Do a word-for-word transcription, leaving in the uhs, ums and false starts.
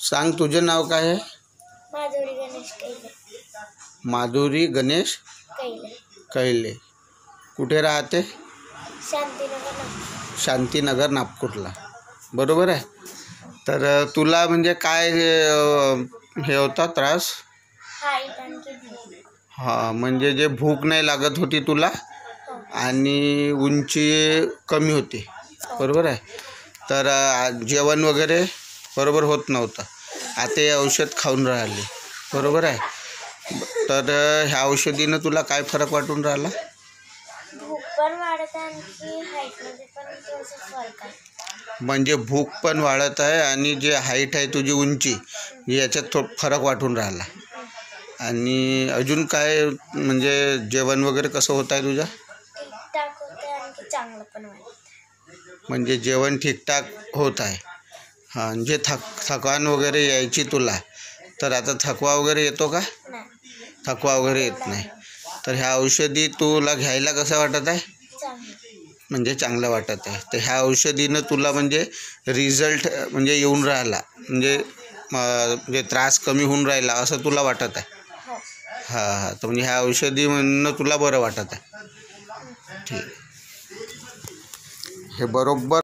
सांग, तुझं नाव काय आहे? माधुरी गणेश कैले. माधुरी गणेश कैले. कैले. कुठे राहते? शांतीनगर. शांतीनगर, नागपूरला. बरोबर आहे. तर तुला म्हणजे काय हे होता त्रास? हाईट आणखी भूक. हां, म्हणजे जे भूक नाही लागत होती तुला आणि उंची कमी होती. बरोबर आहे. तर जेवण वगैरे बरोबर होत नव्हतं. आता हे औषध खाऊन राहिली. बरोबर आहे. तर ह्या औषधीनं तुला काय फरक वाटून राहिला? भूक पण वाढत आहे आणखी हाईटमध्ये पण थोडंसं फरक आहे. म्हणजे भूक पण वाढत आहे आणि जे हाईट आहे तुझी उंची याच्यात थो फरक वाटून राहिला. आणि अजून काय म्हणजे जेवण वगैरे कसं होत आहे तुझं? ठीकठाक होतं आहे आणखी चांगलं पण वाटतं. म्हणजे जेवण ठीकठाक होत आहे. हां, जे थक थकान वगैरे यायची तुला, तर आता थकवा वगैरे येतो का? नाही. थकवा वगैरे येत नाही. तर ह्या औषधी तुला घ्यायला कसं वाटत आहे? चांगलं. म्हणजे चांगलं वाटत आहे. तर ह्या औषधीनं तुला म्हणजे रिझल्ट म्हणजे येऊन राहिला, म्हणजे म्हणजे त्रास कमी होऊन राहिला असं तुला वाटत आहे? हो. हां हां. तर म्हणजे ह्या औषधीनं तुला बरं वाटत आहे. ठीक. हे बरोबर